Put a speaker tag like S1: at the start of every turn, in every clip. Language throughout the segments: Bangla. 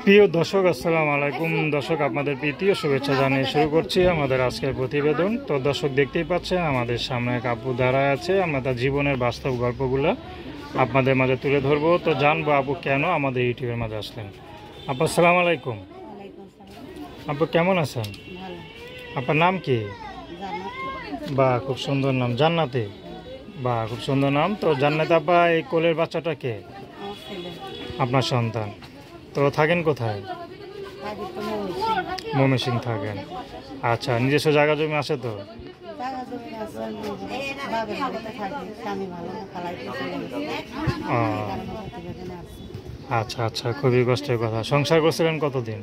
S1: প্রিয় দর্শক, আসসালামু আলাইকুম। দর্শক, আপনাদের প্রীতি ও শুভেচ্ছা জানিয়ে শুরু করছি আমাদের আজকের প্রতিবেদন। তো দর্শক, দেখতেই পাচ্ছেন আমাদের সামনে এক আপু দাঁড়ায় আছে। আমরা তার জীবনের বাস্তব গল্পগুলো আপনাদের মাঝে তুলে ধরবো। তো জানবো আপু কেন আমাদের ইউটিউবের মাঝে আসলেন। আপু আসসালামু আলাইকুম। আপু কেমন আছেন? আপনার নাম কি? বা খুব সুন্দর নাম, জান্নাতি। বা খুব সুন্দর নাম। তো জান্নাত আপা, এই কোলের বাচ্চাটা কে? আপনার সন্তান। তো থাকেন কোথায়? ময়মনসিংহ থাকেন। আচ্ছা, নিজস্ব জায়গা জমি আছে তো? আচ্ছা আচ্ছা, খুবই কষ্টের কথা। সংসার করছিলেন কতদিন?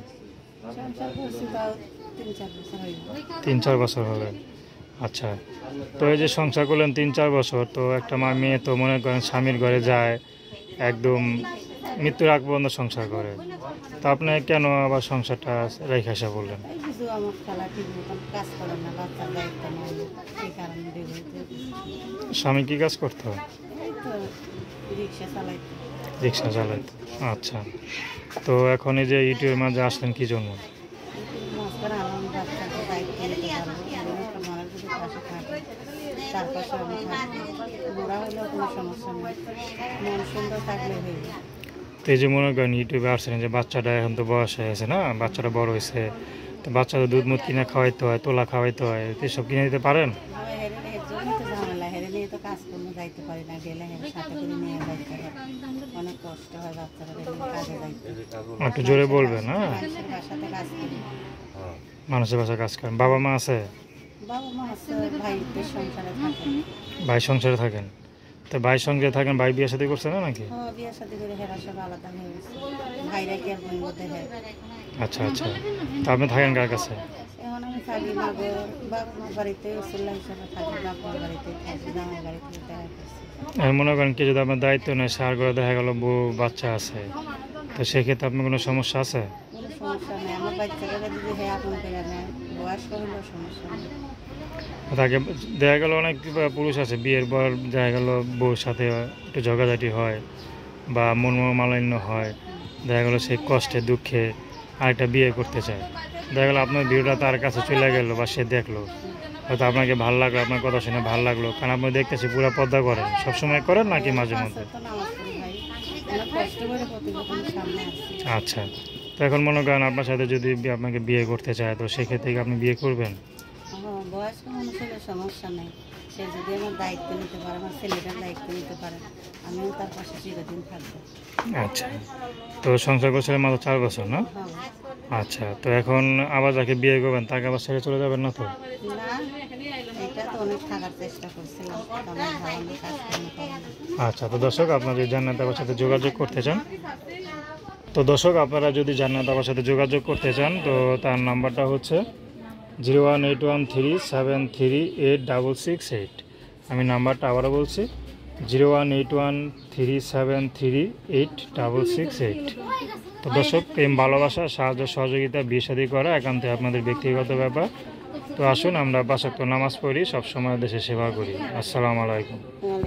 S1: 3-4 বছর হবে। আচ্ছা, তো এই যে সংসার করলেন 3-4 বছর, তো একটা মেয়ে তো মনে করেন স্বামীর ঘরে যায়, একদম মৃত্যুর আগ পর্যন্ত সংসার করে। তো আপনি কেন আবার সংসারটা রেখে আসা বললেন? স্বামী কি কাজ করতো? রিক্সা চালাইতো। আচ্ছা, তো এখন এই যে ইউটিউবের মাঝে আসলেন কি জন্য? তো এই যে মনে করেন ইউটিউবে আসছেন, যে বাচ্চাটা এখন তো বয়স হয়ে গেছে না, বাচ্চাটা বড় হয়েছে, তো বাচ্চাটা দুধ মুধ কিনে খাওয়াইতে হয়, তোলা খাওয়াইতে হয়, এসব কিনে দিতে পারেন? একটু জোরে বলবেন। হ্যাঁ, মানুষের বাসায় কাজ করেন। বাবা মা আছে? ভাই সংসারে থাকেন। তো ভাই সঙ্গে থাকেন, ভাই বিয়ে শাদী করছে না নাকি? আচ্ছা আচ্ছা, তো আপনি থাকেন কার কাছে? মনে করেন কি, যদি আপনার দায়িত্ব নেয়, সার করে দেখা গেল বউ বাচ্চা আছে, তো সেক্ষেত্রে আপনার কোনো সমস্যা আছে? তাকে দেখা গেল অনেক পুরুষ আছে, বিয়ের পর দেখা গেল বউর সাথে একটু ঝগড়াঝাটি হয় বা মনোমালিন্য হয়, দেখা গেলো সে কষ্টে দুঃখে আরেকটা বিয়ে করতে চায়। দেখা গেলো আপনার ভিডিওটা তার কাছে চলে গেল বা সে দেখলো, হয়তো আপনাকে ভালো লাগলো, আপনার কথা শুনে ভালো লাগলো, কারণ আপনি দেখতেছি পুরো পর্দা করেন, সবসময় করেন নাকি মাঝে মধ্যে? আচ্ছা, তো এখন মনে করেন আপনার সাথে যদি আপনাকে বিয়ে করতে চায়, তো সেক্ষেত্রে আপনি বিয়ে করবেন?
S2: বয়স্ক মানুষের সমস্যা নেই, সে যদি আমার দায়িত্ব নিতে পারে, আমার ছেলেটার দায়িত্ব নিতে পারে, আমিও তার পাশে চিরদিন থাকবো।
S1: আচ্ছা, তো সংসার করছিলেন মাত্র 4 বছর না? আচ্ছা, তো এখন আবার যাকে বিয়ে করবেন তাকে আবার ছেড়ে চলে যাবেন না তো?
S2: না, এটা তো অনেক থাকার চেষ্টা করছিলাম।
S1: আচ্ছা, তো দর্শক, আপনারা যদি জান্নাত আপার সাথে যোগাযোগ করতে চান, তো তার নাম্বারটা হচ্ছে 01813738668। আমি নাম্বারটা আবারও বলছি, 01813738668। তো দর্শক, প্রেম ভালোবাসা সাহায্য সহযোগিতা বিয়ে শাদী করা একান্তই আপনাদের ব্যক্তিগত ব্যাপার। তো আসুন আমরা 5 ওয়াক্ত নামাজ পড়ি, সবসময় দেশের সেবা করি। আসসালামু আলাইকুম।